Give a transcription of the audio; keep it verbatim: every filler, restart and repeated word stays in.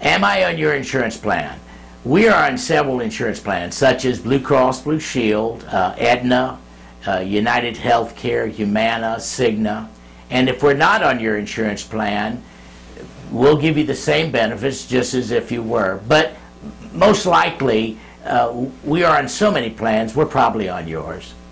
Am I on your insurance plan? We are on several insurance plans, such as Blue Cross Blue Shield, uh, Aetna, uh, United Healthcare, Humana, Cigna. And if we're not on your insurance plan, we'll give you the same benefits just as if you were. But most likely, uh, we are on so many plans, we're probably on yours.